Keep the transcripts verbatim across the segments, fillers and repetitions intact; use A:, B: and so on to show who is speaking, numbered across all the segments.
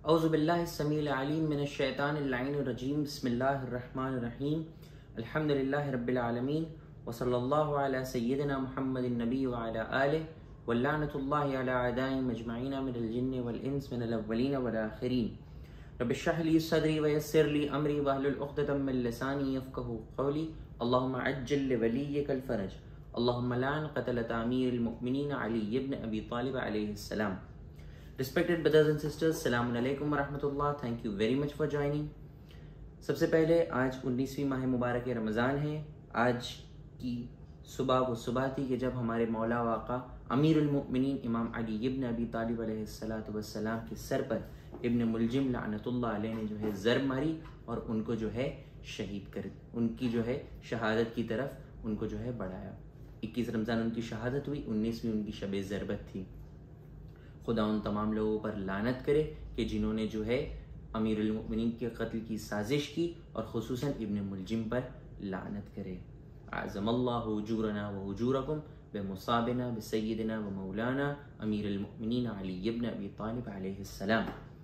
A: औज़ुबिल्लाहिस्समीउल अलीम मिनश्शैतानिर्रजीम बिस्मिल्लाहिर्रहमानिर्रहीम अल्हम्दुलिल्लाहि रब्बिल आलमीन व सल्लल्लाहु अला सय्यिदिना मुहम्मदिन नबी व अला आलिहि व लअनतुल्लाहि अला अदाइहिम अजमईन मिनल जिन्नि वल इंस मिनल अव्वलीन वल आखिरीन रब्बि इश्रह ली सदरी व यस्सिर ली अमरी वहलुल उक़दतम मिन लिसानी यफ़क़हू क़ौली अल्लाहुम्मा अज्जिल लिवलिय्यिकल फ़रज अल्लाहुम्मा लअन क़तलत अमीरिल मुमिनीन अली इब्न अबी तालिब अलैहिस्सलाम। Respected brothers and sisters, Assalamu alaikum wa rahmatullah. Thank you very much for joining. सबसे पहले आज उन्नीसवीं माह मुबारक रमज़ान है। आज की सुबह वो सुबह थी कि जब हमारे मौला वाक़ा अमीरुल मुमिनीन इमाम अली इब्न अबी तालिब अलैहिस्सलातु वस्सलाम के सर पर इब्न मुलजिम लानतुल्लाह अलैह ने जो है ज़र मारी और उनको जो है शहीद कर उनकी जो है शहादत की तरफ उनको जो है बढ़ाया। इक्कीस रमज़ान उनकी शहादत हुई, उन्नीसवीं उनकी शब ज़रबत थी। खुदा उन तमाम लोगों पर लानत करे कि जिन्होंने जो है अमीरुल मुमिनीन के कत्ल की साजिश की और खुसूसन इब्न मुलजिम पर लानत करे। आज़मल्लाहु उजूरना व उजूरकुम बिमुसाबिना बिसय्यिदिना व मौलाना अमीरुल मुमिनीन अली इब्न अबी तालिब अलैहिस्सलाम।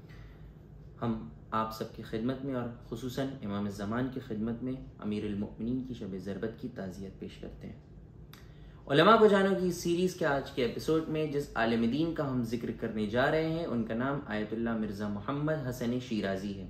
A: हम आप सबकी खिदमत में और खुसूसन इमाम ज़मान की खिदमत में अमीरुल मुमिनीन की शब ज़रबत की ताज़ियत पेश करते हैं। उलमा को जानो की सीरीज़ के आज के एपिसोड में जिस आलिम दीन का हम जिक्र करने जा रहे हैं उनका नाम Ayatollah Mirza Mohammad Hasan Shirazi है।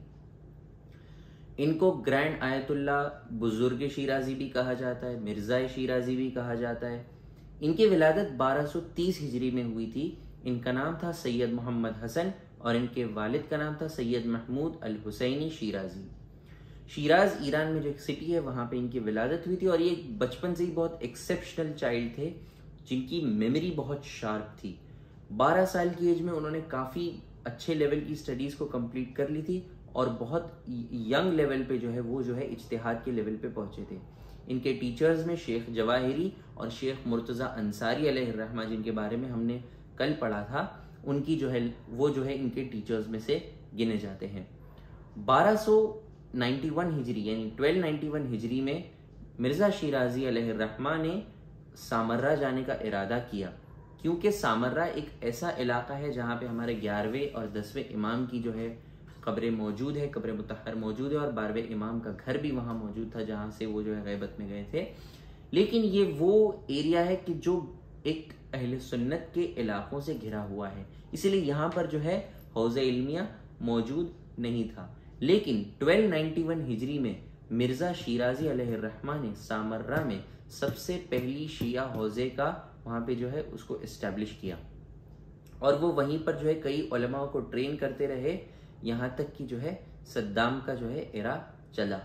A: इनको ग्रैंड आयतुल्लाह बुजुर्ग शिराजी भी कहा जाता है, मिर्ज़ा शिराजी भी कहा जाता है। इनकी विलादत बारह सौ तीस हिजरी में हुई थी। इनका नाम था सैयद मोहम्मद हसन और इनके वालिद का नाम था Sayyid Mahmud al Husaini Shirazi. Shiraz Iran में जो एक सिटी है वहाँ पे इनकी विलादत हुई थी और ये बचपन से ही बहुत एक्सेप्शनल चाइल्ड थे जिनकी मेमोरी बहुत शार्प थी। बारह साल की एज में उन्होंने काफ़ी अच्छे लेवल की स्टडीज़ को कंप्लीट कर ली थी और बहुत यंग लेवल पे जो है वो जो है इज्तिहाद के लेवल पे पहुँचे थे। इनके टीचर्स में शेख जवाहिरी और शेख मुर्तज़ा अंसारी अलैहिर्रहमा जिनके बारे में हमने कल पढ़ा था, उनकी जो है वो जो है इनके टीचर्स में से गिने जाते हैं। बारह सौ इक्यानवे हिजरी यानी बारह सौ इक्यानवे हिजरी में मिर्ज़ा शिराजी अलैहिर्रहमा ने सामर्रा जाने का इरादा किया, क्योंकि सामर्रा एक ऐसा इलाका है जहाँ पे हमारे ग्यारहवें और दसवें इमाम की जो है कब्रें मौजूद है, कब्र मुतहर मौजूद है और बारहवें इमाम का घर भी वहाँ मौजूद था जहाँ से वो जो है गैबत में गए थे। लेकिन ये वो एरिया है कि जो एक अहले सुन्नत के इलाकों से घिरा हुआ है, इसीलिए यहाँ पर जो है हौज़े इल्मिया मौजूद नहीं था। लेकिन बारह सौ इक्यानवे हिजरी में मिर्ज़ा शिराजी अलैहिर्रहमा ने सामर्रा में सबसे पहली शिया हौज़े का वहाँ पे जो है उसको इस्टेब्लिश किया और वो वहीं पर जो है कई उलमाओं को ट्रेन करते रहे, यहाँ तक कि जो है सद्दाम का जो है एरा चला।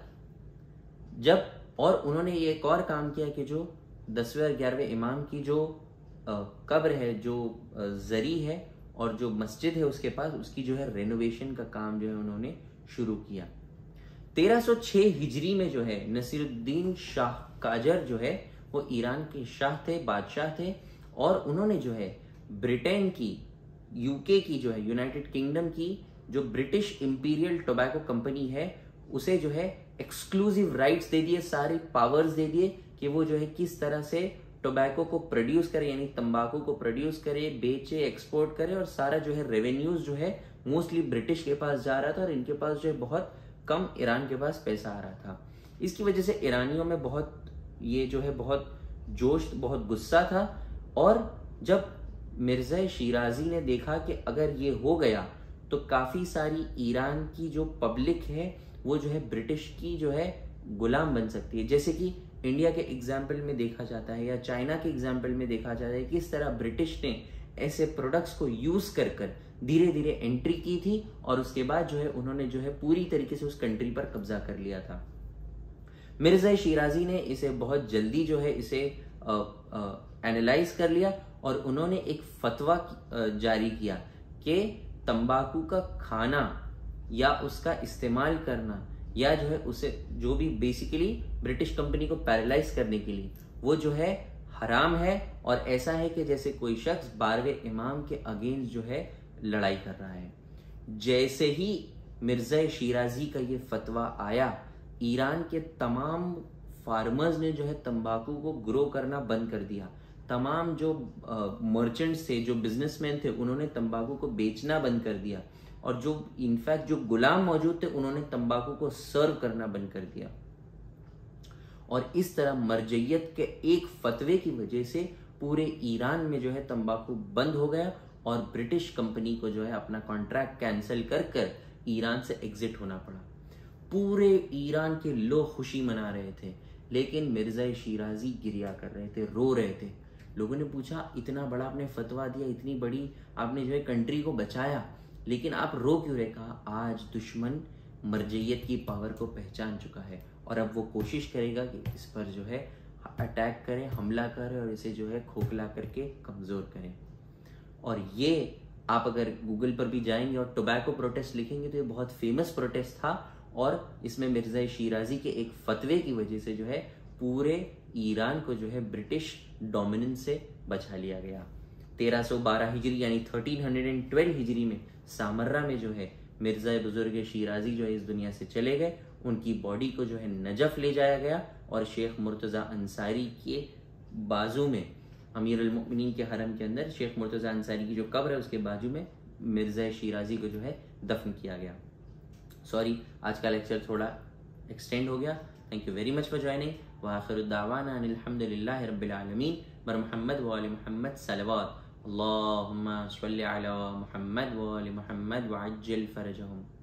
A: जब और उन्होंने ये एक और काम किया कि जो दसवें और ग्यारहवें इमाम की जो कब्र है, जो जरी है और जो मस्जिद है उसके पास, उसकी जो है रेनोवेशन का काम जो है उन्होंने शुरू किया। तेरह सौ छह हिजरी में जो है नसीरुद्दीन शाह काजर जो है वो ईरान के शाह थे, बादशाह थे और उन्होंने जो है ब्रिटेन की, यूके की जो है यूनाइटेड किंगडम की जो ब्रिटिश इंपीरियल टोबैको कंपनी है उसे जो है एक्सक्लूसिव राइट्स दे दिए, सारे पावर्स दे दिए कि वो जो है किस तरह से टोबैको को प्रोड्यूस करे, यानी तंबाकू को प्रोड्यूस करे, बेचे, एक्सपोर्ट करे और सारा जो है रेवेन्यूज जो है मोस्टली ब्रिटिश के पास जा रहा था और इनके पास जो है बहुत कम ईरान के पास पैसा आ रहा था। इसकी वजह से ईरानियों में बहुत ये जो है बहुत जोश, बहुत गुस्सा था और जब मिर्ज़ा शिराजी ने देखा कि अगर ये हो गया तो काफ़ी सारी ईरान की जो पब्लिक है वो जो है ब्रिटिश की जो है गुलाम बन सकती है, जैसे कि इंडिया के एग्जाम्पल में देखा जाता है या चाइना के एग्जाम्पल में देखा जाता है किस तरह ब्रिटिश ने ऐसे प्रोडक्ट्स को यूज़ कर कर धीरे धीरे एंट्री की थी और उसके बाद जो है उन्होंने जो है पूरी तरीके से उस कंट्री पर कब्जा कर लिया था। मिर्ज़ा शिराजी ने इसे बहुत जल्दी जो है इसे एनालाइज कर लिया और उन्होंने एक फतवा जारी किया कि तंबाकू का खाना या उसका इस्तेमाल करना या जो है उसे जो भी बेसिकली ब्रिटिश कंपनी को पैरालाइज करने के लिए वो जो है हराम है और ऐसा है कि जैसे कोई शख्स बारहवें इमाम के अगेंस्ट जो है लड़ाई कर रहा है। जैसे ही मिर्ज़ा शिराजी का ये फतवा आया, ईरान के तमाम फार्मर्स ने जो है तंबाकू को ग्रो करना बंद कर दिया। तमाम जो मर्चेंट्स थे, जो बिजनेसमैन थे, उन्होंने तंबाकू को बेचना बंद कर दिया। और जो इनफैक्ट जो गुलाम मौजूद थे उन्होंने तंबाकू को सर्व करना बंद कर दिया। और इस तरह मरजैयत के एक फतवे की वजह से पूरे ईरान में जो है तंबाकू बंद हो गया और ब्रिटिश कंपनी को जो है अपना कॉन्ट्रैक्ट कैंसिल कर कर ईरान से एग्जिट होना पड़ा। पूरे ईरान के लोग खुशी मना रहे थे, लेकिन मिर्जा शिराजी गिरिया कर रहे थे, रो रहे थे। लोगों ने पूछा, इतना बड़ा आपने फतवा दिया, इतनी बड़ी आपने जो है कंट्री को बचाया, लेकिन आप रो क्यों रहे? कहा, आज दुश्मन मरजैयत की पावर को पहचान चुका है और अब वो कोशिश करेगा कि इस पर जो है अटैक करें, हमला करें और इसे जो है खोखला करके कमज़ोर करें। और ये आप अगर गूगल पर भी जाएंगे और टोबैको प्रोटेस्ट लिखेंगे तो ये बहुत फेमस प्रोटेस्ट था और इसमें मिर्जा शिराजी के एक फतवे की वजह से जो है पूरे ईरान को जो है ब्रिटिश डोमिनेंस से बचा लिया गया। तेरह सौ बारह हिजरी यानी तेरह सौ बारह हिजरी में सामर्रा में जो है मिर्जा बुजुर्ग शिराजी जो है इस दुनिया से चले गए। उनकी बॉडी को जो है नजफ ले जाया गया और शेख मुर्तज़ा अंसारी के बाजू में, अमीर अल मोमिनीन के हरम के अंदर शेख मुर्तज़ा अंसारी की जो कब्र है उसके बाजू में मिर्जा शिराजी को जो है दफन किया गया। सॉरी, आज का लेक्चर थोड़ा एक्सटेंड हो गया। Thank you very much for joining. व आखिरु दावाना अनिल हम्दुलिल्लाहि रब्बिल आलमीन बर मुहम्मद व आलि मुहम्मद सलवात अल्लाहुम्मा सल्लि अला मुहम्मद व आलि मुहम्मद व अज्जिल फरजहुम।